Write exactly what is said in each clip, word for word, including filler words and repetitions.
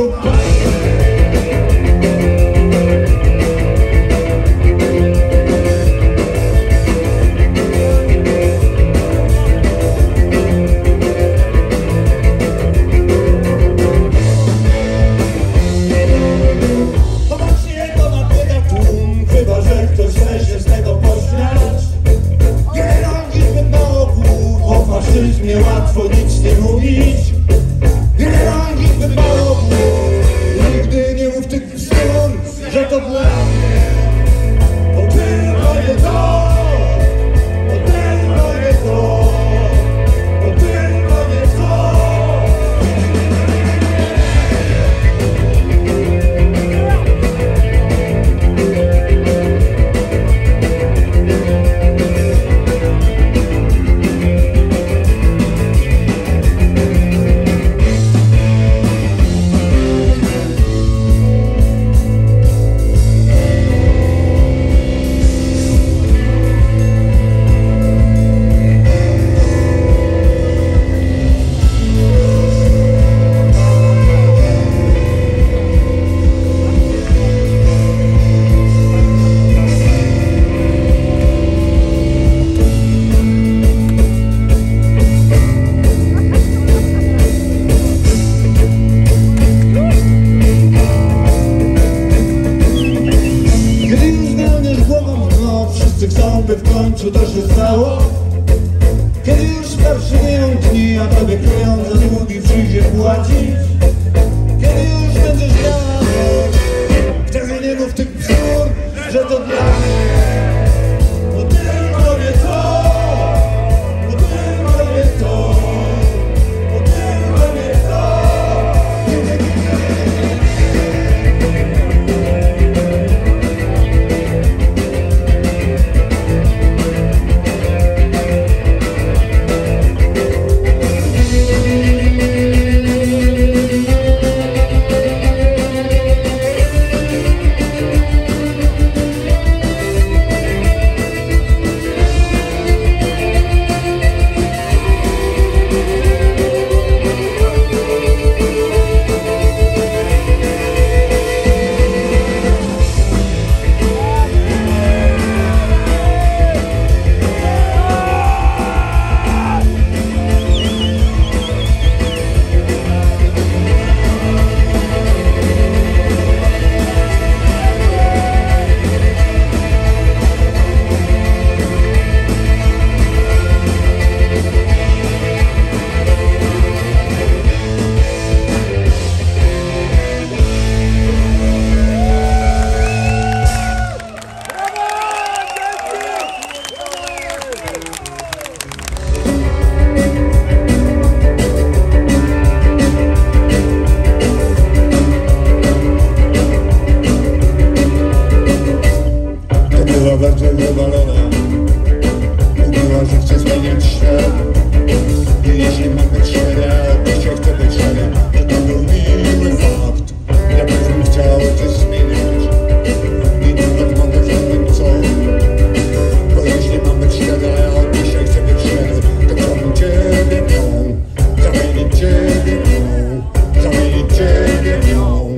Łatwo nic nie mówić, nie rangi wyboru. Nigdy nie mów tych stron, że to dla mnie, bo tylko nie to, bo tylko nie to, bo tylko nie to. By w końcu to się stało, kiedy już starszy miną dni, a tobie pieniądze długi przyjdzie płacić. Kiedy już będziesz dawał, wtedy nie mów tych bzdur, że to dla mnie, bo tylko nie to, bo tylko nie to, bo tylko nie to. Bardzo wywalona, mówiła, że chce zmieniać świat. I jeśli ma być szczera, oczywiście chce być szczera, to to był miły fakt. Ja też bym chciał coś zmieniać i nawet mogę zrobić co. Bo jeśli ma być szczera, oczywiście chce być szczera, to chciałbym ciebie nią, zamienić ciebie nią, zamienić ciebie nią.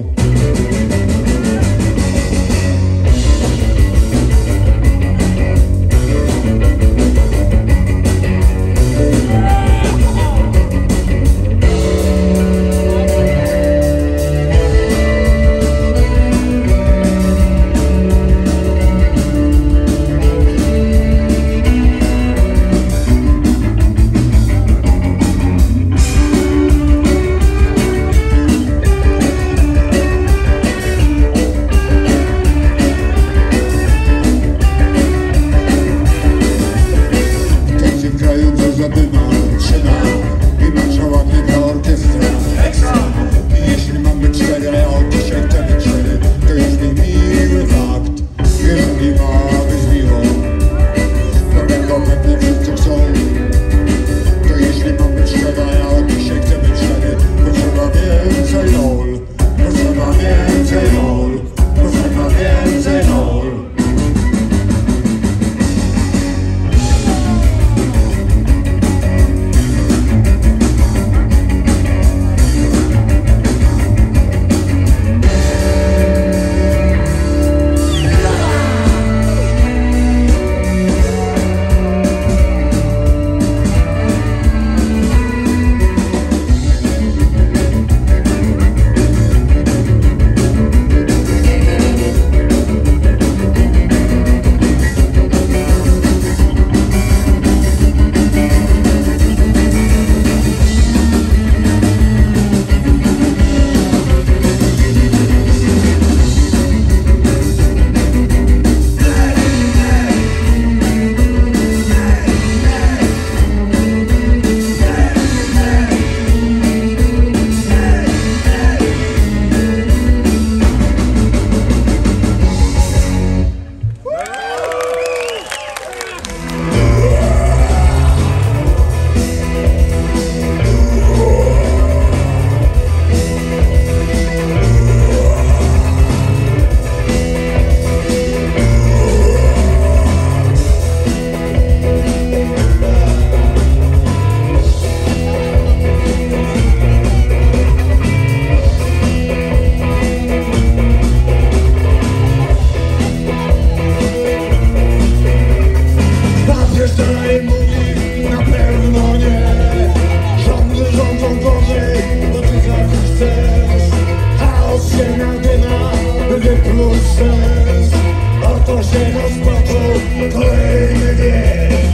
sens. Oto się rozpoczął kolejny dzień.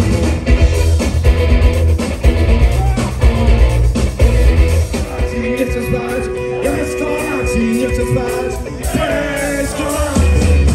Nie chcę spać, bez kolacji, nie chcę spać, bez kolacji.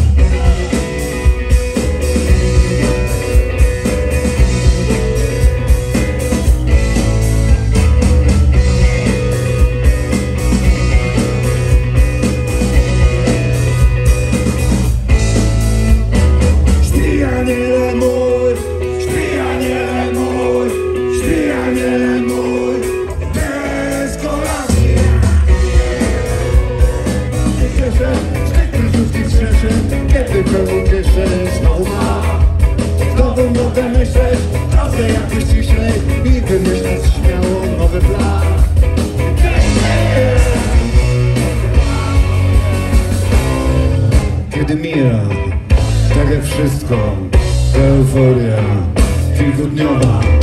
Śpi aniele mój, śpi aniele mój, śpi aniele mój, bez kolacji. Kiedy pełną jeszcze znowu ma znowu mogę myśleć, trochę jakoś ciszej i wymyślać śmiało nowy plan. Kiedy mija tak jak wszystko, ta euforia kilkudniowa.